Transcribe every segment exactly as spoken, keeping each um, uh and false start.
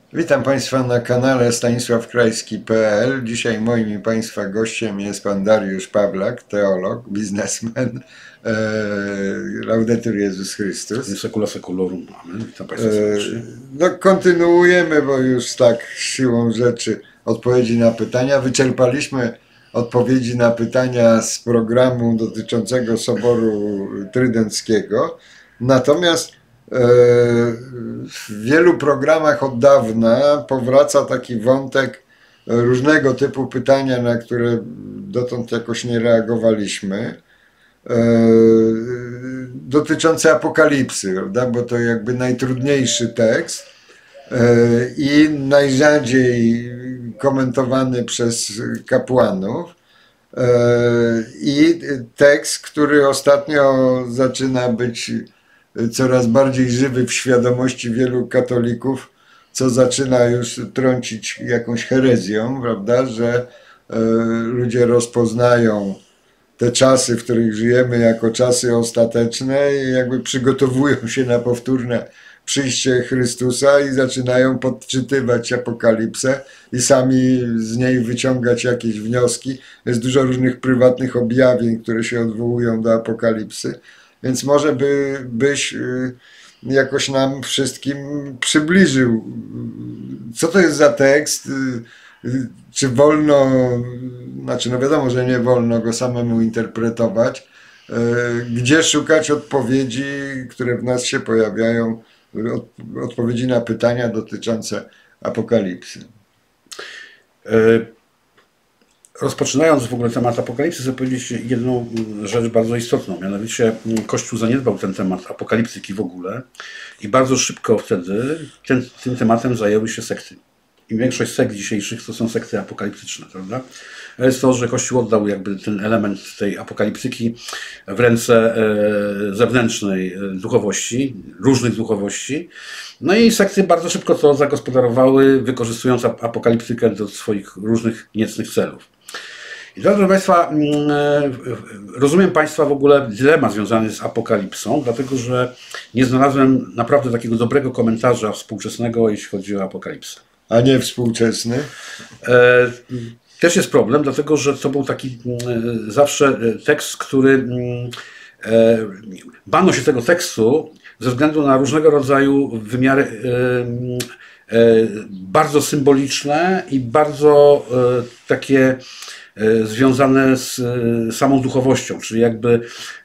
Witam Państwa na kanale stanisław krajski kropka p l. Dzisiaj moim i Państwa gościem jest Pan Dariusz Pawlak, teolog, biznesmen. E, Laudetur Jezus Chrystus. Secula seculorum. Amen. Witam Państwa serdecznie. E, no, kontynuujemy, bo już tak siłą rzeczy odpowiedzi na pytania. Wyczerpaliśmy odpowiedzi na pytania z programu dotyczącego Soboru Trydenckiego. Natomiast w wielu programach od dawna powraca taki wątek różnego typu pytania, na które dotąd jakoś nie reagowaliśmy, dotyczące Apokalipsy, prawda? Bo to jakby najtrudniejszy tekst i najrzadziej komentowany przez kapłanów. I tekst, który ostatnio zaczyna być coraz bardziej żywy w świadomości wielu katolików, co zaczyna już trącić jakąś herezją, prawda, że e, ludzie rozpoznają te czasy, w których żyjemy, jako czasy ostateczne i jakby przygotowują się na powtórne przyjście Chrystusa i zaczynają podczytywać Apokalipsę i sami z niej wyciągać jakieś wnioski. Jest dużo różnych prywatnych objawień, które się odwołują do Apokalipsy. Więc może by, byś jakoś nam wszystkim przybliżył, co to jest za tekst, czy wolno, znaczy no wiadomo, że nie wolno go samemu interpretować, gdzie szukać odpowiedzi, które w nas się pojawiają, odpowiedzi na pytania dotyczące Apokalipsy. Rozpoczynając w ogóle temat Apokalipsy, chcę powiedzieć jedną rzecz bardzo istotną. Mianowicie Kościół zaniedbał ten temat apokaliptyki w ogóle i bardzo szybko wtedy ten, tym tematem zajęły się sekty. I większość sekt dzisiejszych to są sekty apokaliptyczne, prawda? Jest to, że Kościół oddał jakby ten element tej apokaliptyki w ręce zewnętrznej duchowości, różnych duchowości. No i sekty bardzo szybko to zagospodarowały, wykorzystując apokaliptykę do swoich różnych niecnych celów. I proszę Państwa, rozumiem Państwa w ogóle dylemat związany z apokalipsą, dlatego że nie znalazłem naprawdę takiego dobrego komentarza współczesnego, jeśli chodzi o apokalipsę. A nie współczesny? E, też jest problem, dlatego że to był taki e, zawsze tekst, który e, bano się tego tekstu ze względu na różnego rodzaju wymiary e, e, bardzo symboliczne i bardzo e, takie związane z samą duchowością, czyli jakby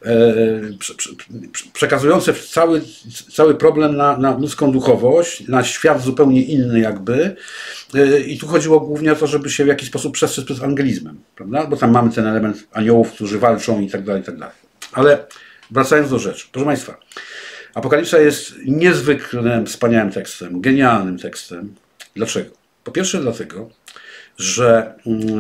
przekazujące cały, cały problem na, na ludzką duchowość, na świat zupełnie inny jakby. I tu chodziło głównie o to, żeby się w jakiś sposób przestrzec przed angelizmem, prawda? Bo tam mamy ten element aniołów, którzy walczą i tak dalej, i tak dalej. Ale wracając do rzeczy. Proszę Państwa, Apokalipsa jest niezwykle wspaniałym tekstem, genialnym tekstem. Dlaczego? Po pierwsze dlatego, że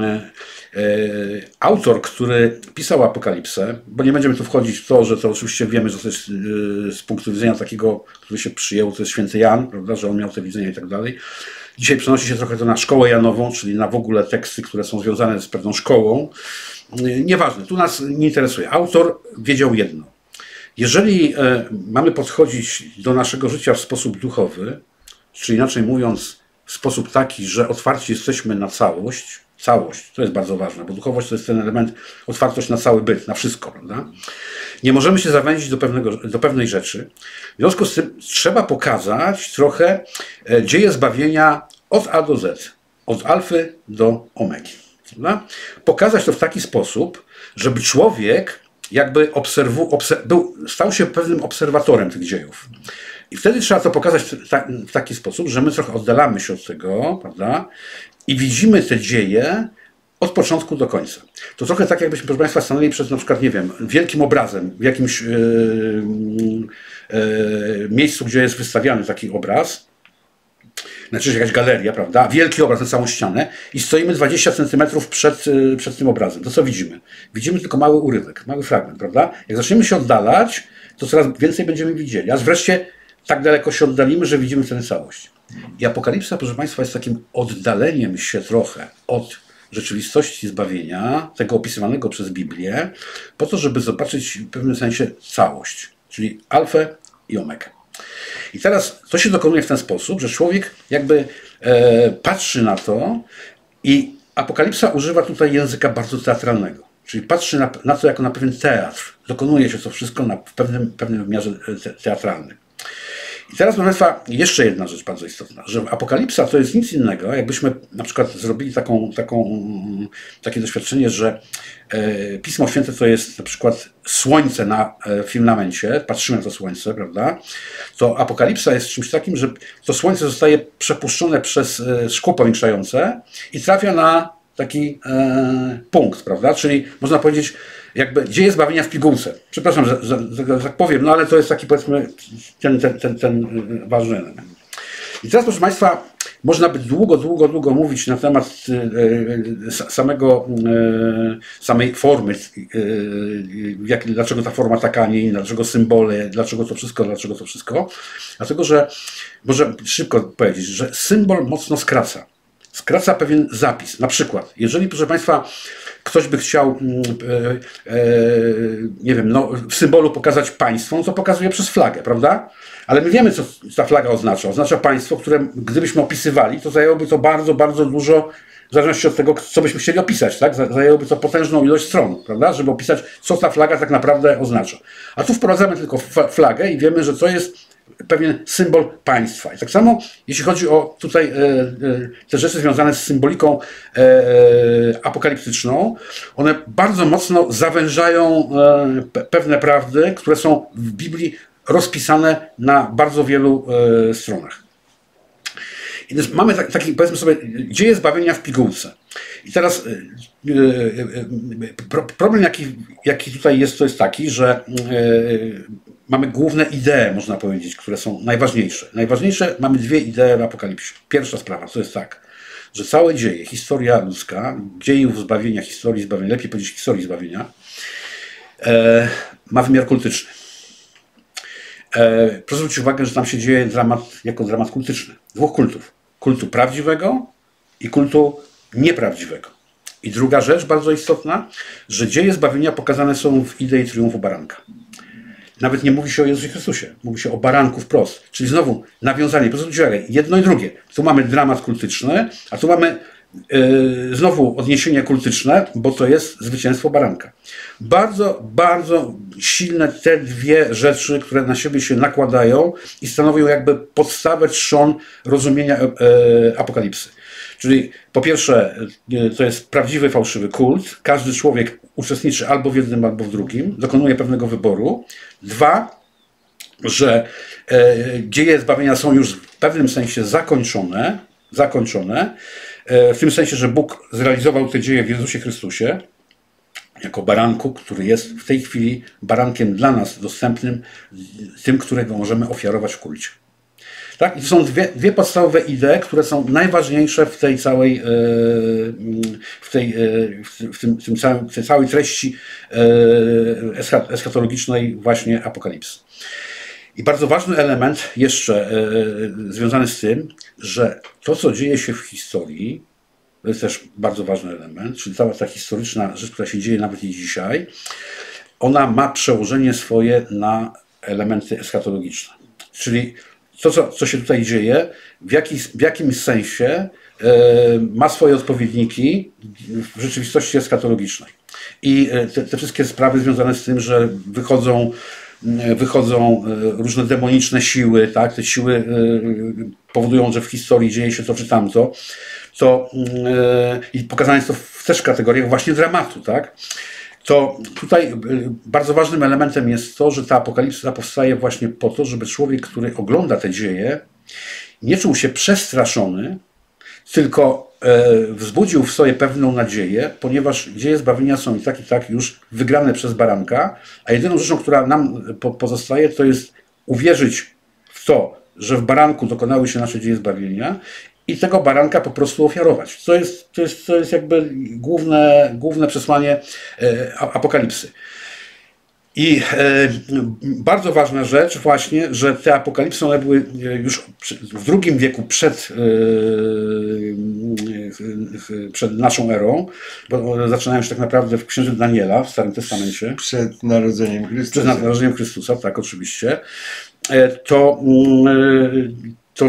autor, który pisał Apokalipsę, bo nie będziemy tu wchodzić w to, że to oczywiście wiemy, że to jest z punktu widzenia takiego, który się przyjęł, to jest święty Jan, prawda, że on miał te widzenia i tak dalej. Dzisiaj przenosi się trochę to na szkołę janową, czyli na w ogóle teksty, które są związane z pewną szkołą. Nieważne, tu nas nie interesuje. Autor wiedział jedno. Jeżeli mamy podchodzić do naszego życia w sposób duchowy, czyli inaczej mówiąc, w sposób taki, że otwarci jesteśmy na całość, całość, to jest bardzo ważne, bo duchowość to jest ten element, otwartość na cały byt, na wszystko, prawda? Nie możemy się zawęzić do, pewnego, do pewnej rzeczy. W związku z tym trzeba pokazać trochę dzieje zbawienia od A do Z, od alfy do omegi. Prawda? Pokazać to w taki sposób, żeby człowiek jakby obserwu, obser, był, stał się pewnym obserwatorem tych dziejów. I wtedy trzeba to pokazać w, ta, w taki sposób, że my trochę oddalamy się od tego, prawda? I widzimy te dzieje od początku do końca. To trochę tak, jakbyśmy, proszę Państwa, stanęli przed na przykład, nie wiem, wielkim obrazem w jakimś yy, yy, miejscu, gdzie jest wystawiany taki obraz, znaczy jakaś galeria, prawda? Wielki obraz na całą ścianę i stoimy dwadzieścia centymetrów przed, yy, przed tym obrazem. To co widzimy? Widzimy tylko mały urywek, mały fragment, prawda? Jak zaczniemy się oddalać, to coraz więcej będziemy widzieli. A wreszcie tak daleko się oddalimy, że widzimy tę całość. I Apokalipsa, proszę Państwa, jest takim oddaleniem się trochę od rzeczywistości zbawienia, tego opisywanego przez Biblię, po to, żeby zobaczyć w pewnym sensie całość, czyli alfę i omegę. I teraz to się dokonuje w ten sposób, że człowiek jakby e, patrzy na to i Apokalipsa używa tutaj języka bardzo teatralnego. Czyli patrzy na, na to jako na pewien teatr. Dokonuje się to wszystko na, w pewnym, pewnym wymiarze te, teatralnym. I teraz, proszę Państwa, jeszcze jedna rzecz bardzo istotna, że Apokalipsa to jest nic innego, jakbyśmy na przykład zrobili taką, taką, takie doświadczenie, że e, Pismo Święte to jest na przykład słońce na e, firmamencie, patrzymy na to słońce, prawda, to Apokalipsa jest czymś takim, że to słońce zostaje przepuszczone przez e, szkło powiększające i trafia na taki e, punkt, prawda, czyli można powiedzieć, jakby dzieje zbawienia w pigułce. Przepraszam, że, że, że, że tak powiem, no ale to jest taki, powiedzmy, ten, ten, ten, ten ważny element. I teraz, proszę Państwa, można by długo, długo, długo mówić na temat e, samego, e, samej formy, e, jak, dlaczego ta forma taka, a nie inna, dlaczego symbole, dlaczego to wszystko, dlaczego to wszystko. Dlatego, że może szybko powiedzieć, że symbol mocno skraca. Skraca pewien zapis. Na przykład, jeżeli, proszę Państwa, ktoś by chciał, e, e, nie wiem, no, w symbolu pokazać państwo, no to pokazuje przez flagę, prawda? Ale my wiemy, co ta flaga oznacza. Oznacza państwo, które gdybyśmy opisywali, to zajęłoby to bardzo, bardzo dużo, w zależności od tego, co byśmy chcieli opisać, tak? Zajęłoby to potężną ilość stron, prawda? Żeby opisać, co ta flaga tak naprawdę oznacza. A tu wprowadzamy tylko flagę i wiemy, że to jest pewien symbol państwa. I tak samo, jeśli chodzi o tutaj e, e, te rzeczy związane z symboliką e, e, apokaliptyczną, one bardzo mocno zawężają e, pe, pewne prawdy, które są w Biblii rozpisane na bardzo wielu e, stronach. I też mamy tak, taki, powiedzmy sobie, dzieje zbawienia w pigułce. I teraz e, e, pro, problem, jaki, jaki tutaj jest, to jest taki, że e, mamy główne idee, można powiedzieć, które są najważniejsze. Najważniejsze, mamy dwie idee w Apokalipsie. Pierwsza sprawa to jest tak, że całe dzieje, historia ludzka, dziejów zbawienia, historii zbawienia, lepiej powiedzieć historii zbawienia, e, ma wymiar kultyczny. E, proszę zwrócić uwagę, że tam się dzieje dramat jako dramat kultyczny. Dwóch kultów. Kultu prawdziwego i kultu nieprawdziwego. I druga rzecz bardzo istotna, że dzieje zbawienia pokazane są w idei triumfu baranka. Nawet nie mówi się o Jezusie Chrystusie, mówi się o baranku wprost. Czyli znowu nawiązanie, proszę zwrócić uwagę, jedno i drugie. Tu mamy dramat kultyczny, a tu mamy yy, znowu odniesienie kultyczne, bo to jest zwycięstwo baranka. Bardzo, bardzo silne te dwie rzeczy, które na siebie się nakładają i stanowią jakby podstawę, trzon rozumienia yy, Apokalipsy. Czyli po pierwsze, to jest prawdziwy, fałszywy kult. Każdy człowiek uczestniczy albo w jednym, albo w drugim. Dokonuje pewnego wyboru. Dwa, że e, dzieje zbawienia są już w pewnym sensie zakończone. zakończone e, w tym sensie, że Bóg zrealizował te dzieje w Jezusie Chrystusie jako baranku, który jest w tej chwili barankiem dla nas dostępnym, tym, którego możemy ofiarować w kulcie. Tak? I to są dwie, dwie podstawowe idee, które są najważniejsze w tej całej, w tej, w tym, w tym całym, w tej całej treści eschatologicznej właśnie Apokalipsy. I bardzo ważny element jeszcze związany z tym, że to, co dzieje się w historii, to jest też bardzo ważny element, czyli cała ta historyczna rzecz, która się dzieje nawet i dzisiaj, ona ma przełożenie swoje na elementy eschatologiczne. Czyli to, co, co się tutaj dzieje, w, jaki, w jakimś sensie e, ma swoje odpowiedniki w rzeczywistości eschatologicznej. I te, te wszystkie sprawy związane z tym, że wychodzą, wychodzą różne demoniczne siły, tak? Te siły e, powodują, że w historii dzieje się to czy tamto, to e, i pokazane jest to w też kategoriach właśnie dramatu, tak? To tutaj bardzo ważnym elementem jest to, że ta apokalipsa powstaje właśnie po to, żeby człowiek, który ogląda te dzieje, nie czuł się przestraszony, tylko e, wzbudził w sobie pewną nadzieję, ponieważ dzieje zbawienia są i tak i tak już wygrane przez baranka, a jedyną rzeczą, która nam po, pozostaje, to jest uwierzyć w to, że w baranku dokonały się nasze dzieje zbawienia i tego baranka po prostu ofiarować. To jest, to jest, to jest jakby główne, główne przesłanie e, apokalipsy. I e, bardzo ważna rzecz właśnie, że te apokalipsy one były już w drugim wieku przed, e, przed naszą erą, bo zaczynają się tak naprawdę w Księży Daniela w Starym Testamencie. Przed narodzeniem Chrystusa. Przed narodzeniem Chrystusa, tak, oczywiście. to, to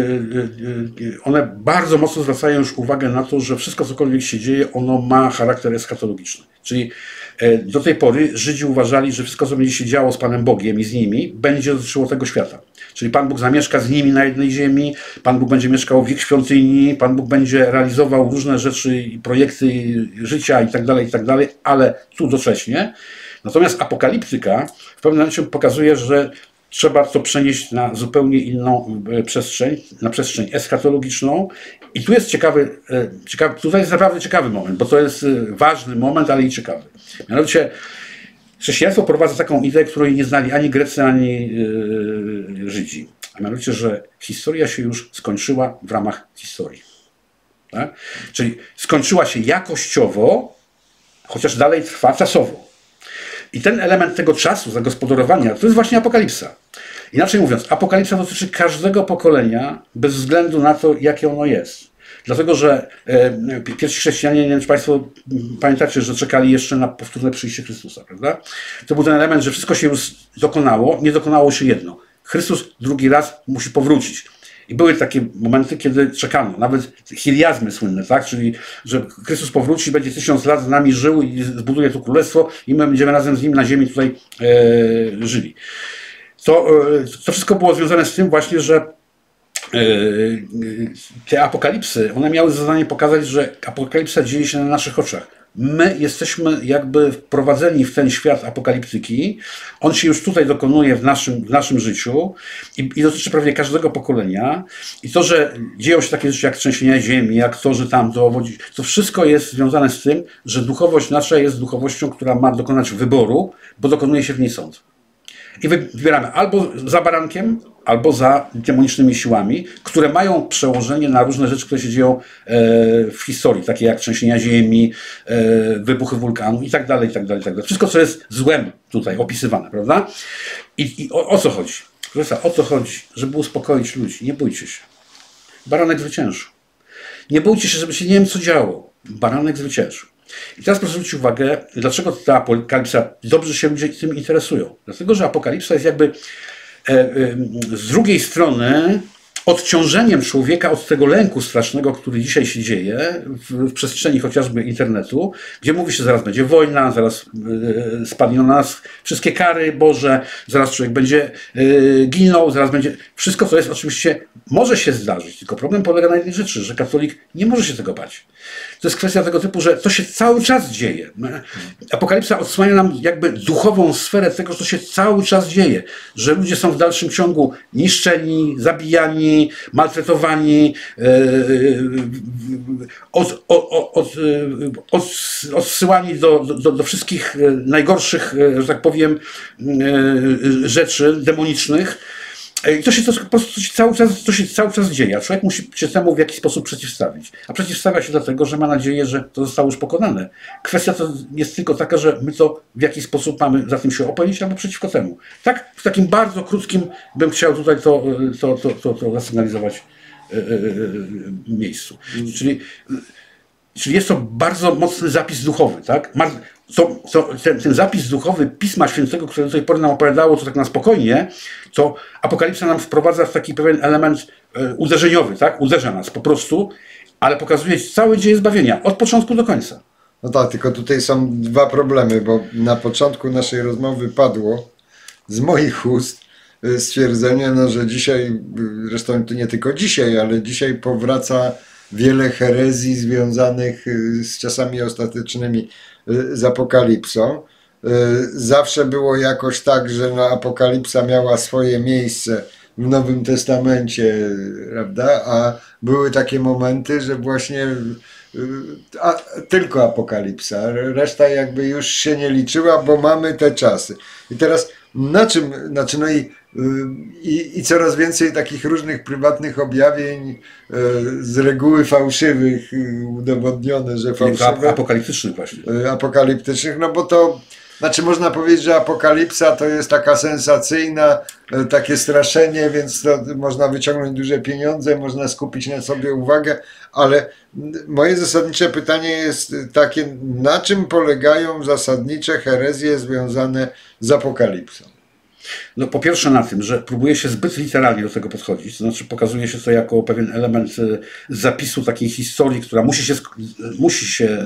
one bardzo mocno zwracają już uwagę na to, że wszystko cokolwiek się dzieje, ono ma charakter eschatologiczny. Czyli do tej pory Żydzi uważali, że wszystko, co będzie się działo z Panem Bogiem i z nimi, będzie dotyczyło tego świata. Czyli Pan Bóg zamieszka z nimi na jednej ziemi, Pan Bóg będzie mieszkał w ich świątyni, Pan Bóg będzie realizował różne rzeczy i projekty życia i tak dalej, i tak dalej, ale tu doczesnie. Natomiast apokaliptyka w pewnym momencie pokazuje, że trzeba to przenieść na zupełnie inną przestrzeń, na przestrzeń eschatologiczną. I tu jest ciekawy, ciekawy, tutaj jest naprawdę ciekawy moment, bo to jest ważny moment, ale i ciekawy. Mianowicie chrześcijaństwo prowadzi taką ideę, której nie znali ani Grecy, ani yy, Żydzi. A mianowicie, że historia się już skończyła w ramach historii. Tak? Czyli skończyła się jakościowo, chociaż dalej trwa czasowo. I ten element tego czasu, zagospodarowania, to jest właśnie apokalipsa. Inaczej mówiąc, apokalipsa dotyczy każdego pokolenia, bez względu na to, jakie ono jest. Dlatego, że e, pierwsi chrześcijanie, nie wiem, czy Państwo pamiętacie, że czekali jeszcze na powtórne przyjście Chrystusa, prawda? To był ten element, że wszystko się już dokonało, nie dokonało się jedno. Chrystus drugi raz musi powrócić. I były takie momenty, kiedy czekano, nawet chiliazmy słynne, tak? Czyli że Chrystus powróci, będzie tysiąc lat z nami żył i zbuduje tu królestwo i my będziemy razem z Nim na ziemi tutaj e, żyli. To, e, to wszystko było związane z tym właśnie, że e, te apokalipsy, one miały za zadanie pokazać, że apokalipsa dzieje się na naszych oczach. My jesteśmy jakby wprowadzeni w ten świat apokaliptyki. On się już tutaj dokonuje w naszym, w naszym życiu i, i dotyczy prawie każdego pokolenia. I to, że dzieją się takie rzeczy jak trzęsienia ziemi, jak to, że tam dowodzi, to wszystko jest związane z tym, że duchowość nasza jest duchowością, która ma dokonać wyboru, bo dokonuje się w niej sąd. I wybieramy albo za barankiem, albo za demonicznymi siłami, które mają przełożenie na różne rzeczy, które się dzieją w historii, takie jak trzęsienia ziemi, wybuchy wulkanu i tak dalej, i tak dalej, i tak dalej. Wszystko, co jest złem tutaj opisywane, prawda? I, i o, o co chodzi? Profesor, o to chodzi, żeby uspokoić ludzi. Nie bójcie się. Baranek zwyciężył. Nie bójcie się, żeby się nie wiem co działo. Baranek zwyciężył. I teraz proszę zwrócić uwagę, dlaczego ta apokalipsa, dobrze się ludzie tym interesują. Dlatego, że apokalipsa jest jakby e, e, z drugiej strony odciążeniem człowieka od tego lęku strasznego, który dzisiaj się dzieje w, w przestrzeni chociażby internetu, gdzie mówi się, zaraz będzie wojna, zaraz e, spadną na nas wszystkie kary Boże, zaraz człowiek będzie e, ginął, zaraz będzie... Wszystko, co jest oczywiście, może się zdarzyć, tylko problem polega na jednej rzeczy, że katolik nie może się tego bać. To jest kwestia tego typu, że to się cały czas dzieje. Apokalipsa odsłania nam jakby duchową sferę tego, że to się cały czas dzieje. Że ludzie są w dalszym ciągu niszczeni, zabijani, maltretowani, od, od, od, od, odsyłani do, do, do wszystkich najgorszych, że tak powiem, rzeczy demonicznych. I to się to, po prostu to się cały czas, to się cały czas dzieje, a człowiek musi się temu w jakiś sposób przeciwstawić. A przeciwstawia się dlatego, że ma nadzieję, że to zostało już pokonane. Kwestia to jest tylko taka, że my to w jakiś sposób mamy za tym się opowiedzieć albo przeciwko temu. Tak, w takim bardzo krótkim bym chciał tutaj to, to, to, to, to zasygnalizować yy, yy, miejscu. Mm. Czyli, czyli jest to bardzo mocny zapis duchowy, tak? To, to, ten, ten zapis duchowy Pisma Świętego, które do tej pory nam opowiadało, to tak na spokojnie, to Apokalipsa nam wprowadza w taki pewien element e, uderzeniowy, tak? Uderza nas po prostu, ale pokazuje cały dzieje zbawienia, od początku do końca. No tak, tylko tutaj są dwa problemy, bo na początku naszej rozmowy padło z moich ust stwierdzenie, no, że dzisiaj, zresztą to nie tylko dzisiaj, ale dzisiaj powraca wiele herezji związanych z czasami ostatecznymi, z apokalipsą. Zawsze było jakoś tak, że no, apokalipsa miała swoje miejsce w Nowym Testamencie, prawda? A były takie momenty, że właśnie a, tylko apokalipsa, reszta jakby już się nie liczyła, bo mamy te czasy. I teraz na czym, znaczy no i, i, i coraz więcej takich różnych prywatnych objawień, z reguły fałszywych, udowodnione, że fałszywe. Apokaliptycznych właśnie. Apokaliptycznych, no bo to, znaczy można powiedzieć, że apokalipsa to jest taka sensacyjna, takie straszenie, więc to można wyciągnąć duże pieniądze, można skupić na sobie uwagę, ale moje zasadnicze pytanie jest takie, na czym polegają zasadnicze herezje związane z apokalipsą? No po pierwsze na tym, że próbuje się zbyt literalnie do tego podchodzić, to znaczy pokazuje się to jako pewien element zapisu takiej historii, która musi się, musi się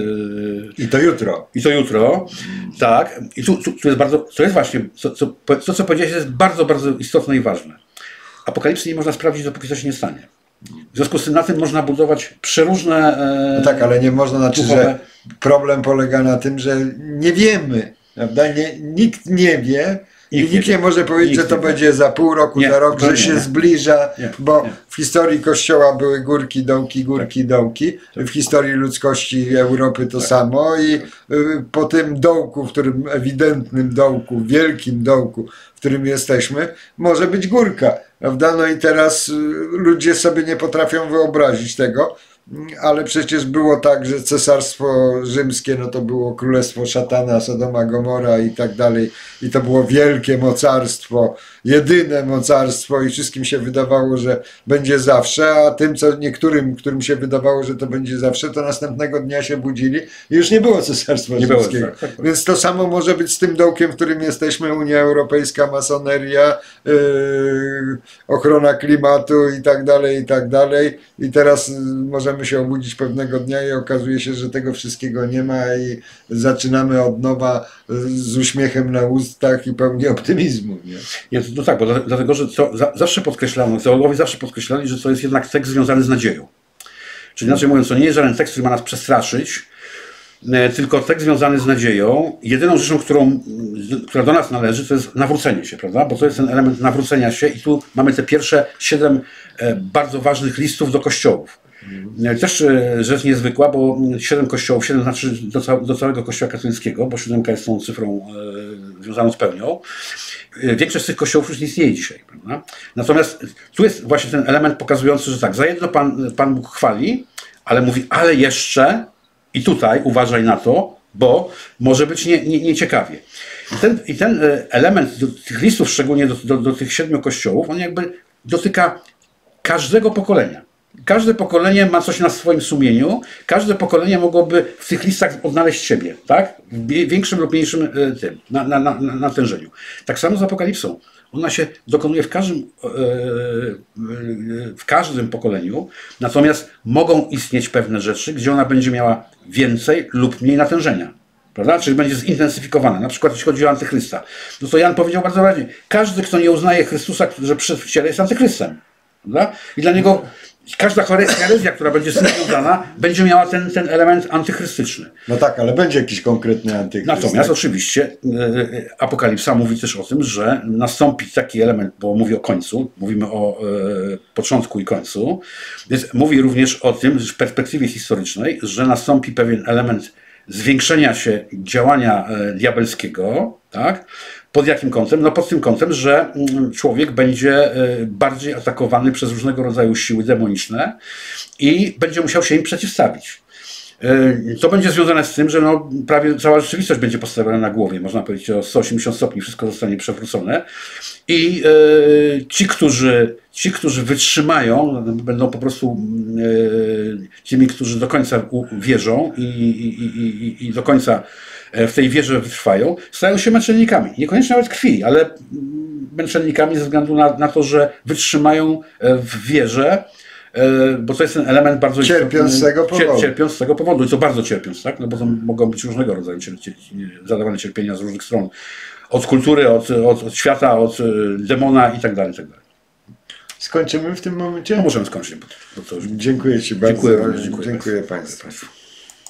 i to jutro. I to jutro, tak. I tu, tu, tu jest bardzo, to jest właśnie, to, co, to co powiedziałeś jest bardzo, bardzo istotne i ważne. Apokalipsy nie można sprawdzić, dopóki to się nie stanie. W związku z tym na tym można budować przeróżne... E, no tak, ale nie można, znaczy, duchowe... że problem polega na tym, że nie wiemy, prawda? Nie, nikt nie wie i nikt, nikt nie może powiedzieć, że to będzie za pół roku, nie, za rok, że nie, się nie. zbliża, nie, bo nie. w historii Kościoła były górki, dołki, górki, tak. dołki. W historii ludzkości Europy to tak. samo i y, po tym dołku, w którym ewidentnym dołku, wielkim dołku, w którym jesteśmy, może być górka, prawda? No i teraz y, ludzie sobie nie potrafią wyobrazić tego, ale przecież było tak, że Cesarstwo Rzymskie, no to było królestwo szatana, Sodoma, Gomora i tak dalej. I to było wielkie mocarstwo, jedyne mocarstwo i wszystkim się wydawało, że będzie zawsze, a tym, co niektórym, którym się wydawało, że to będzie zawsze, to następnego dnia się budzili i już nie było Cesarstwa nie Rzymskiego. Było, tak, tak. Więc to samo może być z tym dołkiem, w którym jesteśmy, Unia Europejska, masoneria, yy, ochrona klimatu i tak dalej, i tak dalej. I teraz yy, możemy się obudzić pewnego dnia i okazuje się, że tego wszystkiego nie ma i zaczynamy od nowa z uśmiechem na ustach i pełni optymizmu. Nie? Nie, no tak, bo dlatego, że to za, zawsze podkreślano, teologowie zawsze podkreślali, że to jest jednak tekst związany z nadzieją. Czyli inaczej mówiąc, to nie jest żaden tekst, który ma nas przestraszyć, tylko tekst związany z nadzieją. Jedyną rzeczą, którą, która do nas należy, to jest nawrócenie się, prawda? Bo to jest ten element nawrócenia się i tu mamy te pierwsze siedem bardzo ważnych listów do kościołów. Też rzecz niezwykła, bo siedem kościołów, siedem znaczy do, cał, do całego kościoła katolickiego, bo siódemka jest tą cyfrą e, związaną z pełnią. Większość z tych kościołów już nie istnieje dzisiaj. Prawda? Natomiast tu jest właśnie ten element pokazujący, że tak, za jedno Pan, Pan Bóg chwali, ale mówi, ale jeszcze i tutaj uważaj na to, bo może być nie, nie, nieciekawie. I ten, I ten element do tych listów, szczególnie do, do, do tych siedmiu kościołów, on jakby dotyka każdego pokolenia. Każde pokolenie ma coś na swoim sumieniu, każde pokolenie mogłoby w tych listach odnaleźć siebie, tak? W większym lub mniejszym tym, na, na, na, natężeniu. Tak samo z Apokalipsą. Ona się dokonuje w każdym, w każdym pokoleniu, natomiast mogą istnieć pewne rzeczy, gdzie ona będzie miała więcej lub mniej natężenia. Prawda? Czyli będzie zintensyfikowana. Na przykład jeśli chodzi o antychrysta. No to Jan powiedział bardzo wyraźnie, każdy, kto nie uznaje Chrystusa, że przyszedł w ciele, jest antychrystem. Prawda? I dla niego każda herezja, która będzie z tym związana, będzie miała ten, ten element antychrystyczny. No tak, ale będzie jakiś konkretny antychryst. Natomiast tak? oczywiście y, Apokalipsa mówi też o tym, że nastąpi taki element, bo mówi o końcu, mówimy o y, początku i końcu, więc mówi również o tym, że w perspektywie historycznej, że nastąpi pewien element zwiększenia się działania y, diabelskiego, tak? Pod jakim kątem? No pod tym kątem, że człowiek będzie bardziej atakowany przez różnego rodzaju siły demoniczne i będzie musiał się im przeciwstawić. To będzie związane z tym, że no prawie cała rzeczywistość będzie postawiona na głowie, można powiedzieć o sto osiemdziesiąt stopni, wszystko zostanie przewrócone i e, ci, którzy, ci, którzy wytrzymają, będą po prostu e, tymi, którzy do końca wierzą i, i, i, i do końca w tej wierze wytrwają, stają się męczennikami. Niekoniecznie nawet krwi, ale męczennikami ze względu na, na to, że wytrzymają w wierze, bo to jest ten element bardzo cierpiąc z tego powodu. Cierpiąc z tego powodu i to bardzo cierpiąc, tak? No bo to mogą być różnego rodzaju cierpi zadawane cierpienia z różnych stron. Od kultury, od, od, od świata, od demona i tak dalej, i tak dalej. Skończymy w tym momencie? No możemy skończyć. Bo to już... Dziękuję Ci bardzo. Dziękuję, dziękuję, dziękuję Państwu.